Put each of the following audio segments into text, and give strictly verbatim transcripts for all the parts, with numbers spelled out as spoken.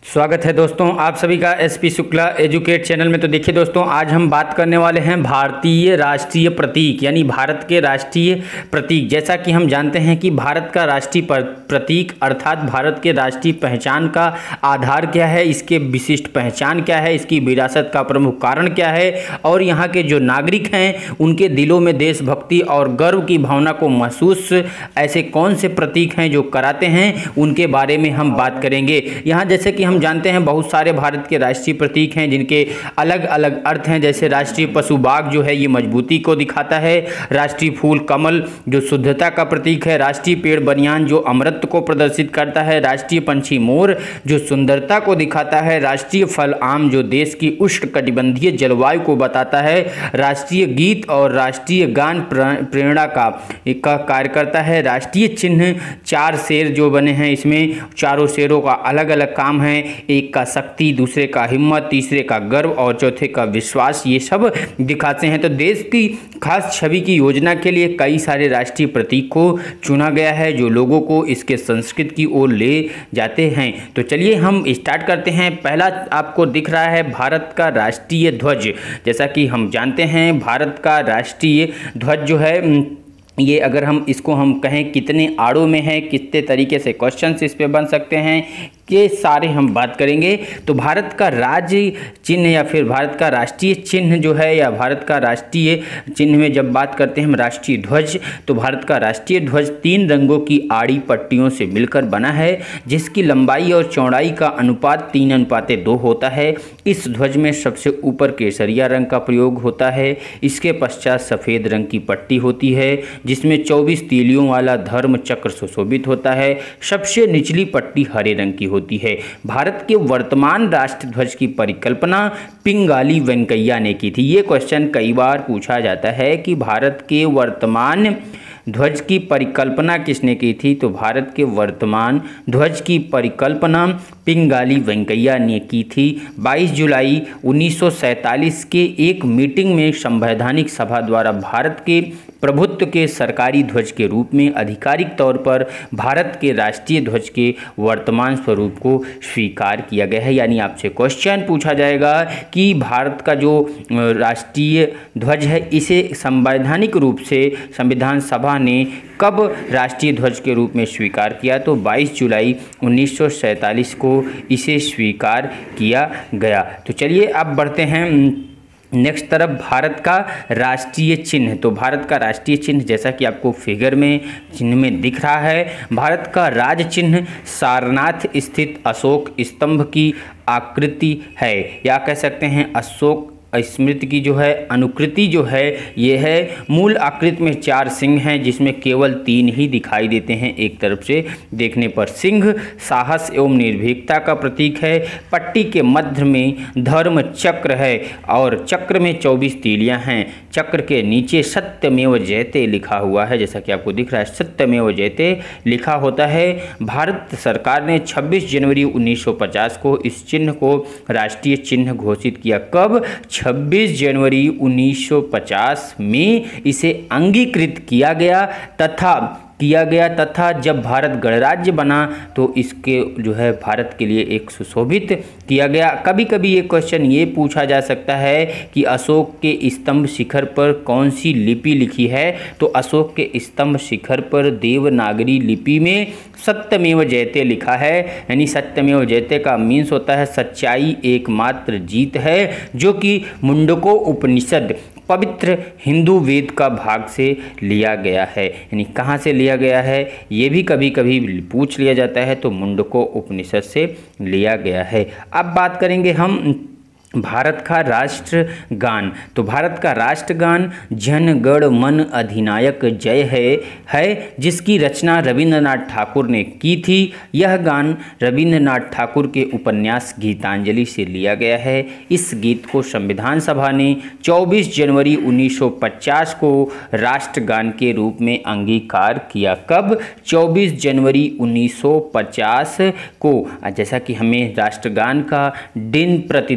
स्वागत है दोस्तों आप सभी का एसपी शुक्ला एजुकेट चैनल में। तो देखिए दोस्तों, आज हम बात करने वाले हैं भारतीय राष्ट्रीय प्रतीक यानी भारत के राष्ट्रीय प्रतीक। जैसा कि हम जानते हैं कि भारत का राष्ट्रीय प्रतीक अर्थात भारत के राष्ट्रीय पहचान का आधार क्या है, इसके विशिष्ट पहचान क्या है, इसकी विरासत का प्रमुख कारण क्या है और यहाँ के जो नागरिक हैं उनके दिलों में देशभक्ति और गर्व की भावना को महसूस ऐसे कौन से प्रतीक हैं जो कराते हैं, उनके बारे में हम बात करेंगे। यहाँ जैसे कि हम जानते हैं बहुत सारे भारत के राष्ट्रीय प्रतीक हैं जिनके अलग अलग अर्थ हैं। जैसे राष्ट्रीय पशु बाघ जो है ये मजबूती को दिखाता है, राष्ट्रीय फूल कमल जो शुद्धता का प्रतीक है, राष्ट्रीय पेड़ बनियान जो अमरत्व को प्रदर्शित करता है, राष्ट्रीय पंछी मोर जो सुंदरता को दिखाता है, राष्ट्रीय फल आम जो देश की उष्णकटिबंधीय जलवायु को बताता है, राष्ट्रीय गीत और राष्ट्रीय गान प्रेरणा का का कार्य करता है, राष्ट्रीय चिन्ह चार शेर जो बने हैं, इसमें चारों शेरों का अलग अलग काम है, एक का शक्ति, दूसरे का हिम्मत, तीसरे का गर्व और चौथे का विश्वास, ये सब दिखाते हैं। तो देश की खास छवि की योजना के लिए कई सारे राष्ट्रीय प्रतीक को चुना गया है जो लोगों को इसके संस्कृति की ओर ले जाते हैं। तो चलिए हम स्टार्ट करते हैं। पहला आपको दिख रहा है भारत का राष्ट्रीय ध्वज। जैसा कि हम जानते हैं भारत का राष्ट्रीय ध्वज जो है ये, अगर हम इसको हम कहें कितने आड़ों में है, कितने तरीके से क्वेश्चंस इस पे बन सकते हैं, के सारे हम बात करेंगे। तो भारत का राज्य चिन्ह या फिर भारत का राष्ट्रीय चिन्ह जो है या भारत का राष्ट्रीय चिन्ह में जब बात करते हैं हम राष्ट्रीय ध्वज, तो भारत का राष्ट्रीय ध्वज तीन रंगों की आड़ी पट्टियों से मिलकर बना है जिसकी लंबाई और चौड़ाई का अनुपात तीन अनुपाते दो होता है। इस ध्वज में सबसे ऊपर केसरिया रंग का प्रयोग होता है, इसके पश्चात सफ़ेद रंग की पट्टी होती है जिसमें चौबीस तीलियों वाला धर्म चक्र सुशोभित होता है, सबसे निचली पट्टी हरे रंग की होती है। भारत के वर्तमान राष्ट्र ध्वज की परिकल्पना पिंगाली वेंकैया ने की थी। ये क्वेश्चन कई बार पूछा जाता है कि भारत के वर्तमान ध्वज की परिकल्पना किसने की थी, तो भारत के वर्तमान ध्वज की परिकल्पना पिंगाली वेंकैया ने की थी। बाईस जुलाई उन्नीस सौ सैंतालीस के एक मीटिंग में संवैधानिक सभा द्वारा भारत के प्रभुत्व के सरकारी ध्वज के रूप में आधिकारिक तौर पर भारत के राष्ट्रीय ध्वज के वर्तमान स्वरूप को स्वीकार किया गया है। यानी आपसे क्वेश्चन पूछा जाएगा कि भारत का जो राष्ट्रीय ध्वज है इसे संवैधानिक रूप से संविधान सभा ने कब राष्ट्रीय ध्वज के रूप में स्वीकार किया, तो बाईस जुलाई उन्नीस सौ सैंतालीस को इसे स्वीकार किया गया। तो चलिए अब बढ़ते हैं नेक्स्ट तरफ। भारत का राष्ट्रीय चिन्ह, तो भारत का राष्ट्रीय चिन्ह जैसा कि आपको फिगर में चिन्ह में दिख रहा है, भारत का राज चिन्ह सारनाथ स्थित अशोक स्तंभ की आकृति है, या कह सकते हैं अशोक स्मृति की जो है अनुकृति जो है ये है। मूल आकृति में चार सिंह हैं जिसमें केवल तीन ही दिखाई देते हैं एक तरफ से देखने पर। सिंह साहस एवं निर्भीकता का प्रतीक है। पट्टी के मध्य में धर्म चक्र है और चक्र में चौबीस तीलियां हैं। चक्र के नीचे सत्यमेव जयते लिखा हुआ है, जैसा कि आपको दिख रहा है सत्यमेव जयते लिखा होता है। भारत सरकार ने छब्बीस जनवरी उन्नीस सौ पचास को इस चिन्ह को राष्ट्रीय चिन्ह घोषित किया। कब? छब्बीस जनवरी उन्नीस सौ पचास में इसे अंगीकृत किया गया तथा किया गया तथा जब भारत गणराज्य बना तो इसके जो है भारत के लिए एक सुशोभित किया गया। कभी कभी ये क्वेश्चन ये पूछा जा सकता है कि अशोक के स्तंभ शिखर पर कौन सी लिपि लिखी है, तो अशोक के स्तंभ शिखर पर देवनागरी लिपि में सत्यमेव जयते लिखा है। यानी सत्यमेव जयते का मीन्स होता है सच्चाई एकमात्र जीत है, जो कि मुंडको उपनिषद पवित्र हिंदू वेद का भाग से लिया गया है। यानी कहाँ से लिया गया है ये भी कभी कभी पूछ लिया जाता है, तो मुंडको उपनिषद से लिया गया है। अब बात करेंगे हम भारत का राष्ट्रगान। तो भारत का राष्ट्रगान जन गण मन अधिनायक जय है है जिसकी रचना रविंद्रनाथ ठाकुर ने की थी। यह गान रविंद्रनाथ ठाकुर के उपन्यास गीतांजलि से लिया गया है। इस गीत को संविधान सभा ने चौबीस जनवरी उन्नीस सौ पचास को राष्ट्रगान के रूप में अंगीकार किया। कब? चौबीस जनवरी उन्नीस सौ पचास को। जैसा कि हमें राष्ट्रगान का दिन प्रतिदिन दिन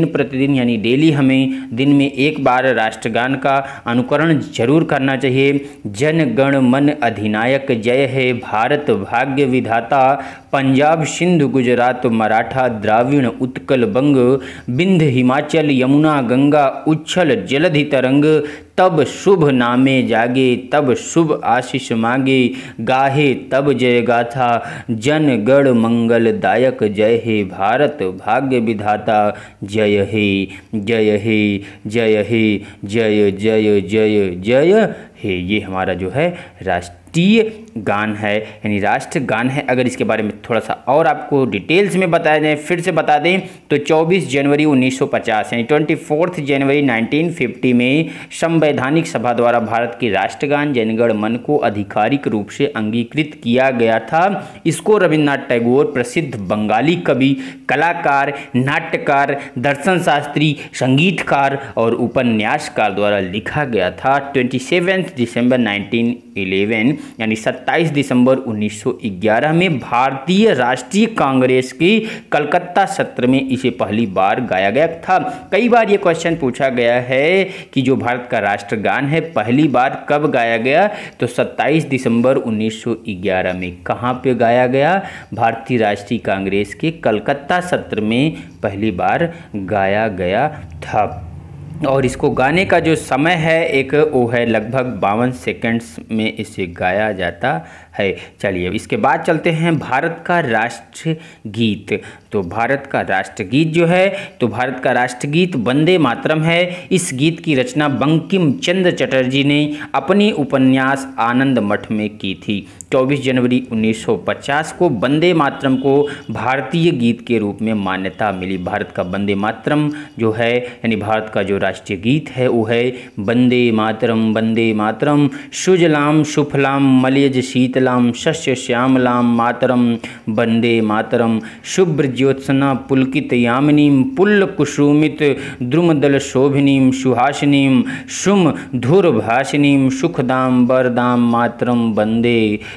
दिन प्रतिदिन यानी डेली हमें दिन में एक बार राष्ट्रगान का अनुकरण जरूर करना चाहिए। जन गण मन अधिनायक जय हे भारत भाग्य विधाता, पंजाब सिंधु गुजरात मराठा द्राविण उत्कल बंग, बिंध हिमाचल यमुना गंगा उच्छल जलधि तरंग, तब शुभ नामे जागे तब शुभ आशीष मांगे, गाहे तब जय गाथा जन गण मंगलदायक जय हे भारत भाग्य विधाता, जय हे जय हे जय हे जय जय जय जय हे। ये हमारा जो है राष्ट्रीय गान है यानी राष्ट्र गान है। अगर इसके बारे में थोड़ा सा और आपको डिटेल्स में बताया जाए, फिर से बता दें तो चौबीस जनवरी उन्नीस सौ पचास यानी चौबीस जनवरी उन्नीस सौ पचास में संवैधानिक सभा द्वारा भारत के राष्ट्रगान जनगण मन को आधिकारिक रूप से अंगीकृत किया गया था। इसको रविन्द्रनाथ टैगोर प्रसिद्ध बंगाली कवि, कलाकार, नाट्यकार, दर्शन शास्त्री, संगीतकार और उपन्यासकार द्वारा लिखा गया था। सत्ताईस दिसंबर उन्नीस सौ ग्यारह यानी सत्ताईस दिसंबर उन्नीस सौ ग्यारह में भारतीय राष्ट्रीय कांग्रेस के कलकत्ता सत्र में इसे पहली बार गाया गया था। कई बार ये क्वेश्चन पूछा गया है कि जो भारत का राष्ट्रगान है पहली बार कब गाया गया, तो सत्ताईस दिसंबर उन्नीस सौ ग्यारह में। कहाँ पे गाया गया? भारतीय राष्ट्रीय कांग्रेस के कलकत्ता सत्र में पहली बार गाया गया था। और इसको गाने का जो समय है एक वो है लगभग बावन सेकंड्स में इसे गाया जाता है। चलिए इसके बाद चलते हैं भारत का राष्ट्रगीत। तो भारत का राष्ट्रगीत जो है तो भारत का राष्ट्रगीत वंदे मातरम है। इस गीत की रचना बंकिम चंद्र चटर्जी ने अपनी उपन्यास आनंद मठ में की थी। चौबीस जनवरी उन्नीस सौ पचास को वंदे मातरम को भारतीय गीत के रूप में मान्यता मिली। भारत का वंदे मातरम जो है यानी भारत का जो राष्ट्रीय गीत है वो है वंदे मातरम वंदे मातरम, सुजलाम सुफलाम मलयज शीतलाम शस्य श्यामलाम मातरम वंदे मातरम, शुभ्र ज्योत्सना पुलकित यामिनीम पुल्ल कुसुमित द्रुमदल शोभिनीम सुहासिनीम शुम धुरभासिनीम सुखदाम वरदाम मातरम वंदे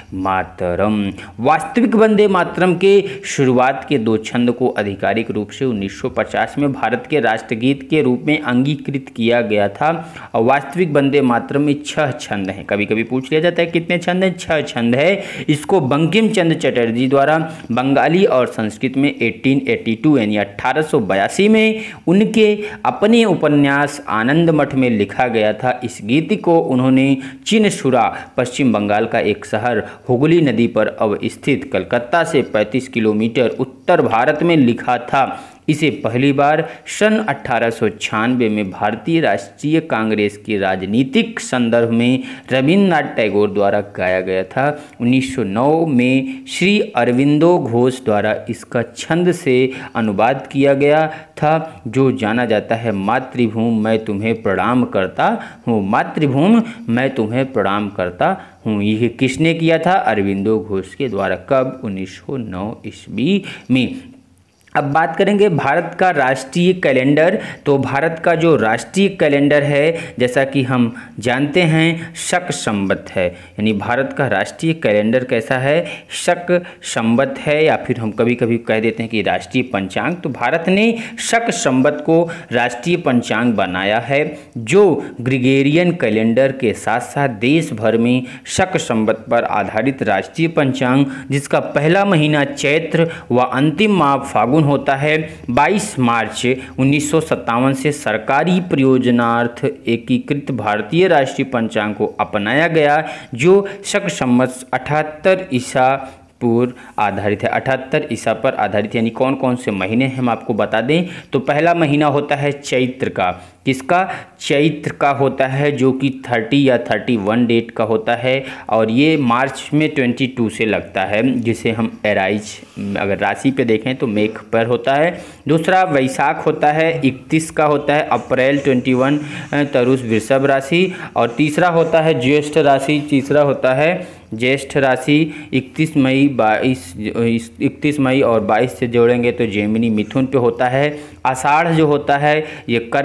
मातरम। वास्तविक वंदे मातरम के शुरुआत के दो छंद को आधिकारिक रूप से उन्नीस सौ पचास में भारत के राष्ट्रगीत के रूप में अंगीकृत किया गया था। और वास्तविक वंदे मातरम में छह छंद हैं। कभी कभी पूछ लिया जाता है कितने छंद हैं? छह छंद है। इसको बंकिम चंद्र चटर्जी द्वारा बंगाली और संस्कृत में अठारह सौ बयासी यानी अठारह सौ बयासी में उनके अपने उपन्यास आनंद मठ में लिखा गया था। इस गीत को उन्होंने चिनसुरा पश्चिम बंगाल का एक शहर हुगली नदी पर अवस्थित कलकत्ता से पैंतीस किलोमीटर उत्तर भारत में लिखा था। इसे पहली बार सन अठारह सौ छियानवे में भारतीय राष्ट्रीय कांग्रेस के राजनीतिक संदर्भ में रविन्द्रनाथ टैगोर द्वारा गाया गया था। उन्नीस सौ नौ में श्री अरविंदो घोष द्वारा इसका छंद से अनुवाद किया गया था, जो जाना जाता है मातृभूमि मैं तुम्हें प्रणाम करता हूँ। मातृभूमि मैं तुम्हें प्रणाम करता हूँ। यह किसने किया था? अरविंदो घोष के द्वारा। कब? उन्नीस सौ नौ ईस्वी में। अब बात करेंगे भारत का राष्ट्रीय कैलेंडर। तो भारत का जो राष्ट्रीय कैलेंडर है जैसा कि हम जानते हैं शक संवत है, यानी भारत का राष्ट्रीय कैलेंडर कैसा है? शक संवत है, या फिर हम कभी कभी कह देते हैं कि राष्ट्रीय पंचांग। तो भारत ने शक संवत को राष्ट्रीय पंचांग बनाया है, जो ग्रिगोरियन कैलेंडर के साथ साथ देश भर में शक संवत पर आधारित राष्ट्रीय पंचांग, जिसका पहला महीना चैत्र व अंतिम माह फागुन होता है। बाईस मार्च उन्नीस सौ सत्तावन से सरकारी प्रयोजनार्थ एकीकृत भारतीय राष्ट्रीय पंचांग को अपनाया गया, जो शक संवत अठहत्तर ईसा पूर्व आधारित है। अठहत्तर ईसा पर आधारित, यानी कौन कौन से महीने हम आपको बता दें। तो पहला महीना होता है चैत्र का। किसका? चैत्र का होता है, जो कि तीस या इकतीस डेट का होता है, और ये मार्च में बाईस से लगता है, जिसे हम एराइज अगर राशि पे देखें तो मेघ पर होता है। दूसरा वैशाख होता है, इकतीस का होता है। अप्रैल इक्कीस तरुष वृषभ राशि। और तीसरा होता है ज्येष्ठ राशि। तीसरा होता है ज्येष्ठ राशि इकतीस मई बाईस इकतीस मई और बाईस से जोड़ेंगे तो जेमिनी मिथुन पे होता है। आषाढ़ जो होता है ये कर्क का होता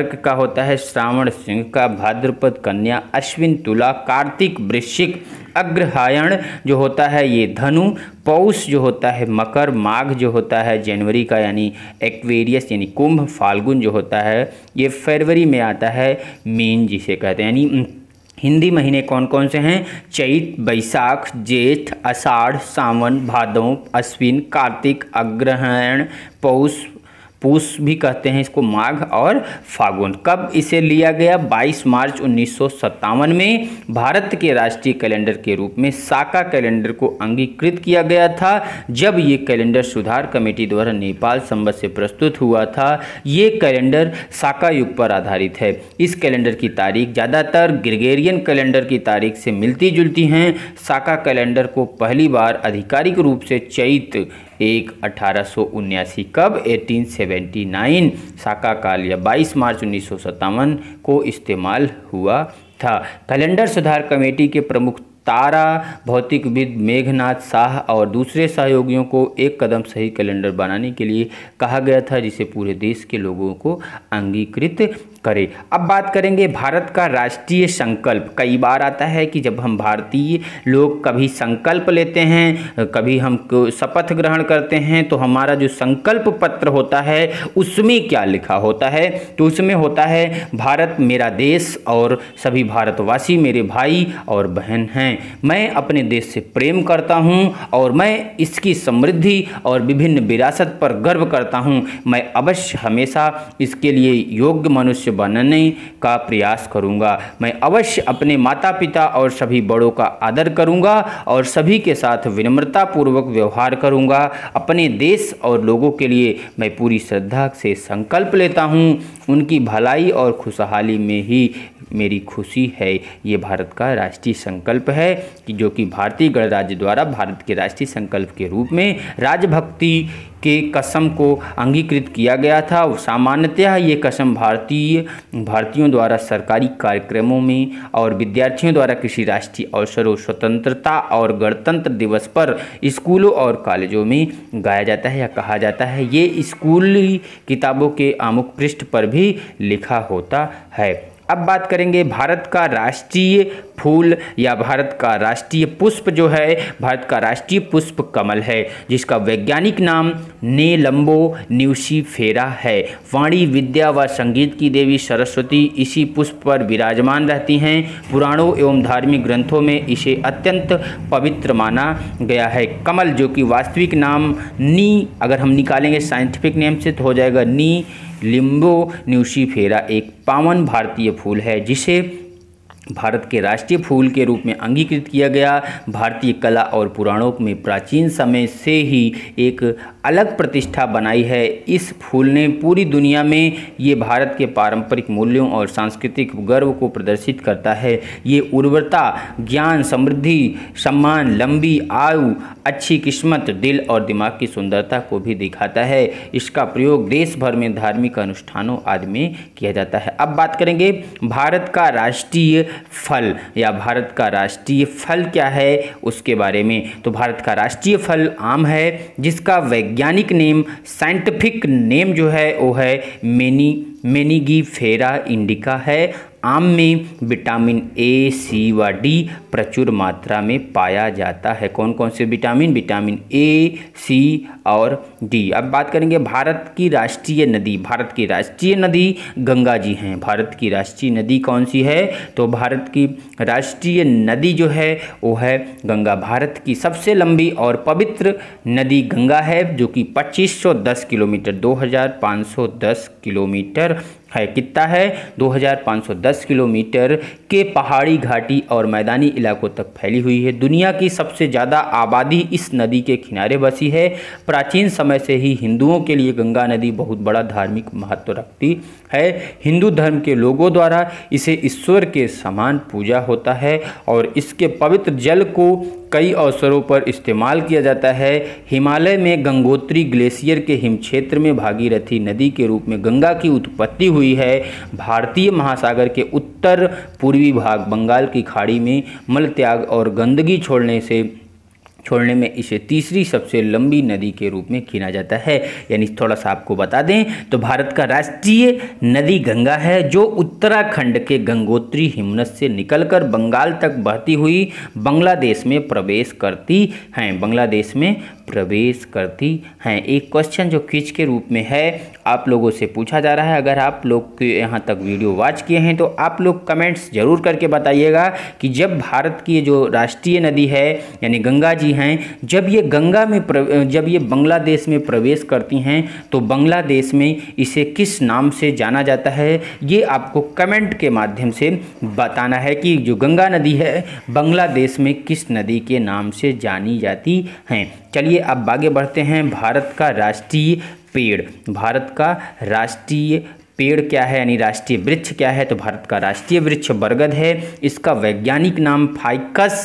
होता है श्रावण सिंह का, भाद्रपद कन्या, अश्विन तुला, कार्तिक वृश्चिक, अग्रहायण जो होता है ये धनु, पौष जो होता है मकर, माघ जो होता है जनवरी का यानी एक्वेरियस यानी कुंभ, फाल्गुन जो होता है ये फरवरी में आता है मीन जिसे कहते हैं। यानी हिंदी महीने कौन कौन से हैं? चैत, बैसाख, जेठ, आषाढ़, सावन, भादों, अश्विन, कार्तिक, अग्रहायण, पौष, पूष भी कहते हैं इसको, माघ और फागुन। कब इसे लिया गया? बाईस मार्च उन्नीस सौ सत्तावन में भारत के राष्ट्रीय कैलेंडर के रूप में साका कैलेंडर को अंगीकृत किया गया था, जब ये कैलेंडर सुधार कमेटी द्वारा नेपाल संबंध से प्रस्तुत हुआ था। ये कैलेंडर साका युग पर आधारित है। इस कैलेंडर की तारीख ज़्यादातर ग्रेगोरियन कैलेंडर की तारीख से मिलती जुलती हैं। साका कैलेंडर को पहली बार आधिकारिक रूप से चैत एक अठारह सौ उन्यासी कब अठारह सौ उन्यासी साका काल या बाईस मार्च उन्नीस सौ सत्तावन को इस्तेमाल हुआ था। कैलेंडर सुधार कमेटी के प्रमुख तारा भौतिकविद मेघनाथ शाह और दूसरे सहयोगियों को एक कदम सही कैलेंडर बनाने के लिए कहा गया था, जिसे पूरे देश के लोगों को अंगीकृत करे। अब बात करेंगे भारत का राष्ट्रीय संकल्प। कई बार आता है कि जब हम भारतीय लोग कभी संकल्प लेते हैं, कभी हम शपथ ग्रहण करते हैं, तो हमारा जो संकल्प पत्र होता है उसमें क्या लिखा होता है? तो उसमें होता है भारत मेरा देश और सभी भारतवासी मेरे भाई और बहन हैं। मैं अपने देश से प्रेम करता हूं और मैं इसकी समृद्धि और विभिन्न विरासत पर गर्व करता हूं। मैं अवश्य हमेशा इसके लिए योग्य मनुष्य बनने का प्रयास करूंगा। मैं अवश्य अपने माता पिता और सभी बड़ों का आदर करूंगा और सभी के साथ विनम्रता पूर्वक व्यवहार करूंगा। अपने देश और लोगों के लिए मैं पूरी श्रद्धा से संकल्प लेता हूं। उनकी भलाई और खुशहाली में ही मेरी खुशी है। ये भारत का राष्ट्रीय संकल्प है कि जो कि भारतीय गणराज्य द्वारा भारत के राष्ट्रीय संकल्प के रूप में राजभक्ति के कसम को अंगीकृत किया गया था। सामान्यतः ये कसम भारतीय भारतीयों द्वारा सरकारी कार्यक्रमों में और विद्यार्थियों द्वारा किसी राष्ट्रीय अवसरों, स्वतंत्रता और गणतंत्र दिवस पर स्कूलों और कॉलेजों में गाया जाता है या कहा जाता है। ये स्कूली किताबों के आमुख पृष्ठ पर भी लिखा होता है। अब बात करेंगे भारत का राष्ट्रीय फूल या भारत का राष्ट्रीय पुष्प जो है, भारत का राष्ट्रीय पुष्प कमल है, जिसका वैज्ञानिक नाम नेलंबो न्यूसीफेरा है। वाणी, विद्या व संगीत की देवी सरस्वती इसी पुष्प पर विराजमान रहती हैं। पुराणों एवं धार्मिक ग्रंथों में इसे अत्यंत पवित्र माना गया है। कमल जो कि वास्तविक नाम नी अगर हम निकालेंगे साइंटिफिक नेम से तो हो जाएगा नी लिम्बो न्यूसीफेरा, एक पावन भारतीय फूल है जिसे भारत के राष्ट्रीय फूल के रूप में अंगीकृत किया गया। भारतीय कला और पुराणों में प्राचीन समय से ही एक अलग प्रतिष्ठा बनाई है। इस फूल ने पूरी दुनिया में ये भारत के पारंपरिक मूल्यों और सांस्कृतिक गर्व को प्रदर्शित करता है। ये उर्वरता, ज्ञान, समृद्धि, सम्मान, लंबी आयु, अच्छी किस्मत, दिल और दिमाग की सुंदरता को भी दिखाता है। इसका प्रयोग देश भर में धार्मिक अनुष्ठानों आदि में किया जाता है। अब बात करेंगे भारत का राष्ट्रीय फल या भारत का राष्ट्रीय फल क्या है उसके बारे में। तो भारत का राष्ट्रीय फल आम है, जिसका वैज्ञानिक नेम, साइंटिफिक नेम जो है वो है मेनी मेनिगीफेरा इंडिका है। आम में विटामिन ए, सी व डी प्रचुर मात्रा में पाया जाता है। कौन कौन से विटामिन? विटामिन ए, सी और डी। अब बात करेंगे भारत की राष्ट्रीय नदी। भारत की राष्ट्रीय नदी गंगा जी हैं। भारत की राष्ट्रीय नदी कौन सी है? तो भारत की राष्ट्रीय नदी जो है वो है गंगा। भारत की सबसे लंबी और पवित्र नदी गंगा है, जो कि पच्चीस सौ दस किलोमीटर दो हज़ार पाँच सौ दस किलोमीटर है। कितना है? दो हज़ार पाँच सौ दस किलोमीटर के पहाड़ी घाटी और मैदानी इलाकों तक फैली हुई है। दुनिया की सबसे ज़्यादा आबादी इस नदी के किनारे बसी है। प्राचीन समय से ही हिंदुओं के लिए गंगा नदी बहुत बड़ा धार्मिक महत्व रखती है। हिंदू धर्म के लोगों द्वारा इसे ईश्वर के समान पूजा होता है और इसके पवित्र जल को कई अवसरों पर इस्तेमाल किया जाता है। हिमालय में गंगोत्री ग्लेशियर के हिम क्षेत्र में भागीरथी नदी के रूप में गंगा की उत्पत्ति हुई है। भारतीय महासागर के उत्तर पूर्वी भाग बंगाल की खाड़ी में मल त्याग और गंदगी छोड़ने से छोड़ने में इसे तीसरी सबसे लंबी नदी के रूप में गिना जाता है। यानी थोड़ा सा आपको बता दें तो भारत का राष्ट्रीय नदी गंगा है, जो उत्तराखंड के गंगोत्री हिमनद से निकलकर बंगाल तक बहती हुई बांग्लादेश में प्रवेश करती हैं बांग्लादेश में प्रवेश करती हैं। एक क्वेश्चन जो क्विज के रूप में है आप लोगों से पूछा जा रहा है। अगर आप लोग यहाँ तक वीडियो वॉच किए हैं तो आप लोग कमेंट्स जरूर करके बताइएगा कि जब भारत की जो राष्ट्रीय नदी है यानी गंगा जी हैं, जब ये गंगा में जब ये बांग्लादेश में प्रवेश करती हैं तो बांग्लादेश में इसे किस नाम से जाना जाता है, ये आपको कमेंट के माध्यम से बताना है कि जो गंगा नदी है बांग्लादेश में किस नदी के नाम से जानी जाती हैं। चलिए अब आगे बढ़ते हैं। भारत का राष्ट्रीय पेड़ भारत का राष्ट्रीय पेड़ क्या है यानी राष्ट्रीय वृक्ष क्या है, तो भारत का राष्ट्रीय वृक्ष बरगद है। इसका वैज्ञानिक नाम फाइकस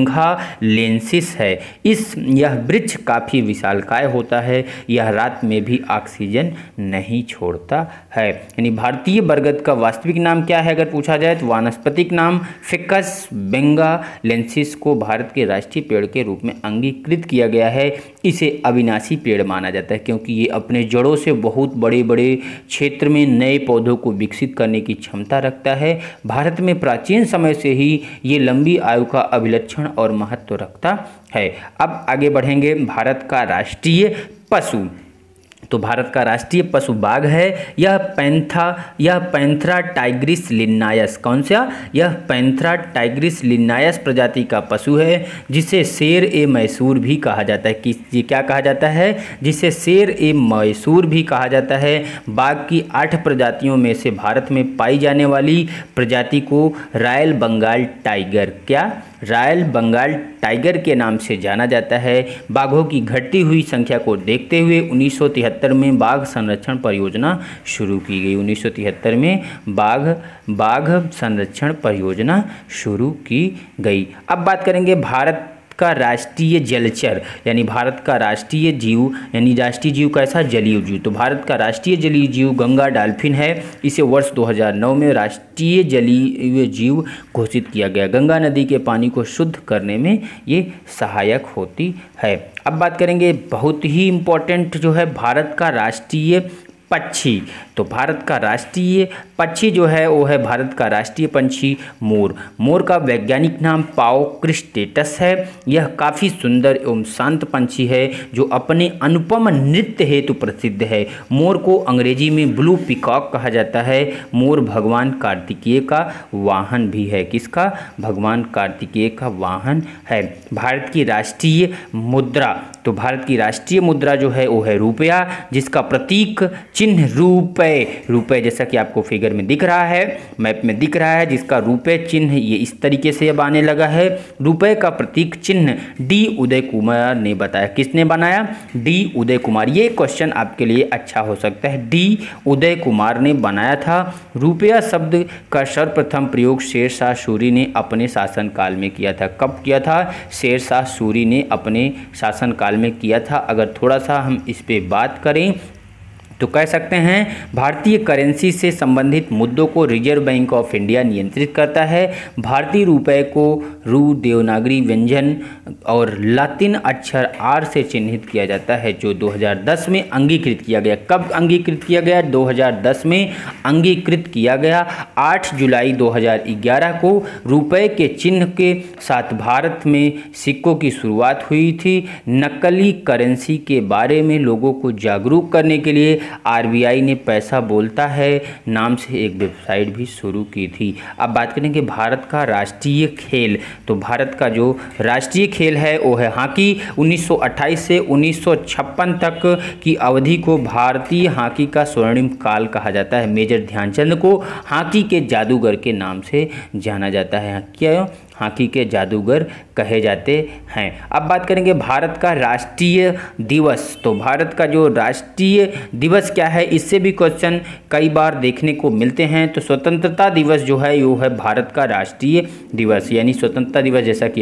बेंगालेंसिस है। इस यह वृक्ष काफ़ी विशालकाय होता है, यह रात में भी ऑक्सीजन नहीं छोड़ता है। यानी भारतीय बरगद का वास्तविक नाम क्या है अगर पूछा जाए तो वानस्पतिक नाम फिकस बेंगालेंसिस को भारत के राष्ट्रीय पेड़ के रूप में अंगीकृत किया गया है। इसे अविनाशी पेड़ माना जाता है क्योंकि ये अपने जड़ों से बहुत बड़े बड़े क्षेत्र में नए पौधों को विकसित करने की क्षमता रखता है। भारत में प्राचीन समय से ही ये लंबी आयु का अभिलक्षण और महत्व रखता है। अब आगे बढ़ेंगे। भारत का राष्ट्रीय पशु, तो भारत का राष्ट्रीय पशु बाघ है। यह पैंथा यह पैंथरा टाइग्रिस लिन्नायस कौन सा यह पैंथरा टाइग्रिस लिन्नायस प्रजाति का पशु है, जिसे शेर ए मैसूर भी कहा जाता है। किस ये क्या कहा जाता है जिसे शेर ए मैसूर भी कहा जाता है। बाघ की आठ प्रजातियों में से भारत में पाई जाने वाली प्रजाति को रॉयल बंगाल टाइगर क्या रॉयल बंगाल टाइगर के नाम से जाना जाता है। बाघों की घटती हुई संख्या को देखते हुए उन्नीस सौ तिहत्तर में बाघ संरक्षण परियोजना शुरू की गई। उन्नीस सौ तिहत्तर में बाघ बाघ संरक्षण परियोजना शुरू की गई। अब बात करेंगे भारत का राष्ट्रीय जलचर यानी भारत का राष्ट्रीय जीव यानी राष्ट्रीय जीव कैसा जलीय जीव, तो भारत का राष्ट्रीय जलीय जीव गंगा डॉल्फिन है। इसे वर्ष दो हज़ार नौ में राष्ट्रीय जलीय जीव घोषित किया गया। गंगा नदी के पानी को शुद्ध करने में ये सहायक होती है। अब बात करेंगे बहुत ही इम्पोर्टेंट जो है भारत का राष्ट्रीय पक्षी, तो भारत का राष्ट्रीय पक्षी जो है वो है भारत का राष्ट्रीय पंछी मोर। मोर का वैज्ञानिक नाम पाओक्रिस्टेटस है। यह काफ़ी सुंदर एवं शांत पंछी है जो अपने अनुपम नृत्य हेतु प्रसिद्ध है। मोर को अंग्रेजी में ब्लू पीकॉक कहा जाता है। मोर भगवान कार्तिकेय का वाहन भी है। किसका भगवान कार्तिकेय का वाहन है। भारत की राष्ट्रीय मुद्रा, तो भारत की राष्ट्रीय मुद्रा जो है वो है रुपया, जिसका प्रतीक चिन्ह रुपए रुपए जैसा कि आपको फिगर में दिख रहा है, मैप में दिख रहा है, जिसका रुपए चिन्ह ये इस तरीके से अब आने लगा है। रुपए का प्रतीक चिन्ह डी उदय कुमार ने बताया। किसने बनाया? डी उदय कुमार। ये क्वेश्चन आपके लिए अच्छा हो सकता है। डी उदय कुमार ने बनाया था। रुपया शब्द का सर्वप्रथम प्रयोग शेरशाह सूरी ने अपने शासनकाल में किया था। कब किया था? शेरशाह सूरी ने अपने शासनकाल में किया था। अगर थोड़ा सा हम इस पे बात करें तो कह सकते हैं भारतीय करेंसी से संबंधित मुद्दों को रिजर्व बैंक ऑफ इंडिया नियंत्रित करता है। भारतीय रुपए को रू देवनागरी व्यंजन और लातिन अक्षर आर से चिन्हित किया जाता है, जो दो हज़ार दस में अंगीकृत किया गया। कब अंगीकृत किया गया? दो हज़ार दस में अंगीकृत किया गया। आठ जुलाई दो हज़ार ग्यारह को रुपए के चिन्ह के साथ भारत में सिक्कों की शुरुआत हुई थी। नकली करेंसी के बारे में लोगों को जागरूक करने के लिए आरबीआई ने पैसा बोलता है नाम से एक वेबसाइट भी शुरू की थी। अब बात करेंगे भारत का राष्ट्रीय खेल, तो भारत का जो राष्ट्रीय खेल है वो है हॉकी। उन्नीस सौ अट्ठाईस से उन्नीस सौ छप्पन तक की अवधि को भारतीय हॉकी का स्वर्णिम काल कहा जाता है। मेजर ध्यानचंद को हॉकी के जादूगर के नाम से जाना जाता है। क्या? हॉकी के जादूगर कहे जाते हैं। अब बात करेंगे भारत का राष्ट्रीय दिवस, तो भारत का जो राष्ट्रीय दिवस क्या है, इससे भी क्वेश्चन कई बार देखने को मिलते हैं। तो स्वतंत्रता दिवस जो है वो है भारत का राष्ट्रीय दिवस, यानी स्वतंत्रता दिवस जैसा कि आप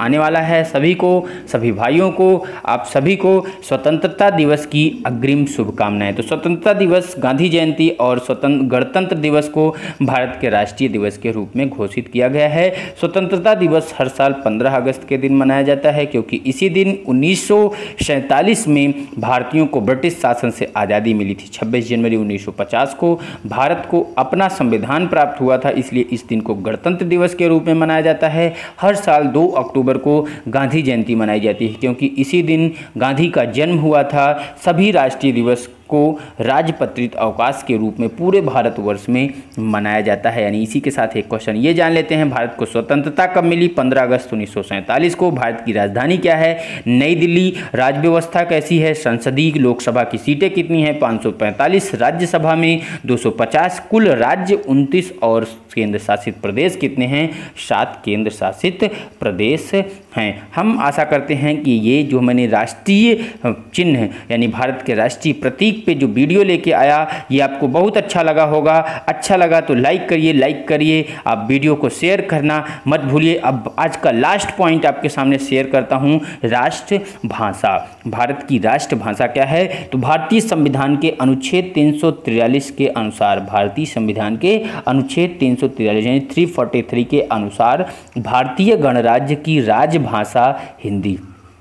आने वाला है। सभी को, सभी भाइयों को, आप सभी को स्वतंत्रता दिवस की अग्रिम शुभकामनाएं। तो स्वतंत्रता दिवस, गांधी जयंती और स्वतंत्र गणतंत्र दिवस को भारत के राष्ट्रीय दिवस के रूप में घोषित किया गया है। स्वतंत्रता दिवस हर साल पंद्रह अगस्त के दिन मनाया जाता है, क्योंकि इसी दिन उन्नीस सौ सैंतालीस में भारतीयों को ब्रिटिश शासन से आज़ादी मिली थी। छब्बीस जनवरी उन्नीस सौ पचास को भारत को अपना संविधान प्राप्त हुआ था, इसलिए इस दिन को गणतंत्र दिवस के रूप में मनाया जाता है। हर साल दो अक्टूबर को गांधी जयंती मनाई जाती है, क्योंकि इसी दिन गांधी का जन्म हुआ था। सभी राष्ट्रीय दिवस को राजपत्रित अवकाश के रूप में पूरे भारतवर्ष में मनाया जाता है। यानी इसी के साथ एक क्वेश्चन ये जान लेते हैं, भारत को स्वतंत्रता कब मिली? पंद्रह अगस्त उन्नीस सौ सैंतालीस को। भारत की राजधानी क्या है? नई दिल्ली। राज्य व्यवस्था कैसी है? संसदीय लोकसभा की सीटें कितनी हैं? पाँच सौ पैंतालीस। राज्यसभा में दो सौ पचास। कुल राज्य उनतीस और केंद्र शासित प्रदेश कितने हैं? सात केंद्र शासित प्रदेश हैं। हम आशा करते हैं कि ये जो मैंने राष्ट्रीय चिन्ह यानी भारत के राष्ट्रीय प्रतीक पे जो वीडियो लेके आया, ये आपको बहुत अच्छा लगा होगा। अच्छा लगा तो लाइक करिए, लाइक करिए, आप वीडियो को शेयर करना मत भूलिए। अब आज का लास्ट पॉइंट आपके सामने शेयर करता हूँ, राष्ट्रभाषा। भारत की राष्ट्रभाषा क्या है? तो भारतीय संविधान के अनुच्छेद तीन सौ तिरालीस के अनुसार, भारतीय संविधान के अनुच्छेद तीन सौ तिरालीस यानी तीन सौ तैंतालीस के अनुसार भारतीय गणराज्य की राजभाषा हिंदी।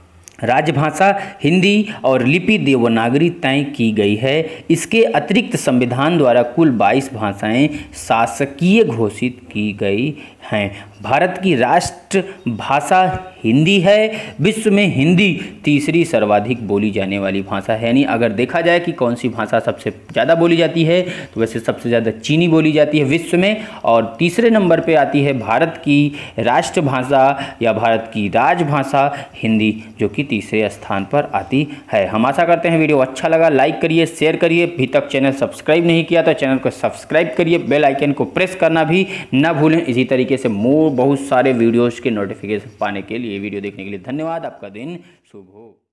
राजभाषा हिंदी और लिपि देवनागरी तय की गई है। इसके अतिरिक्त संविधान द्वारा कुल बाईस भाषाएं शासकीय घोषित की गई हैं। भारत की राष्ट्रभाषा हिंदी है। विश्व में हिंदी तीसरी सर्वाधिक बोली जाने वाली भाषा है। यानी अगर देखा जाए कि कौन सी भाषा सबसे ज़्यादा बोली जाती है, तो वैसे सबसे ज़्यादा चीनी बोली जाती है विश्व में, और तीसरे नंबर पे आती है भारत की राष्ट्रभाषा या भारत की राजभाषा हिंदी, जो कि तीसरे स्थान पर आती है। हम आशा करते हैं वीडियो अच्छा लगा, लाइक करिए, शेयर करिए। अभी तक चैनल सब्सक्राइब नहीं किया तो चैनल को सब्सक्राइब करिए, बेल आइकन को प्रेस करना भी ना भूलें। इसी तरीके से मोर बहुत सारे वीडियोज़ के नोटिफिकेशन पाने के लिए, वीडियो देखने के लिए धन्यवाद। आपका दिन शुभ हो।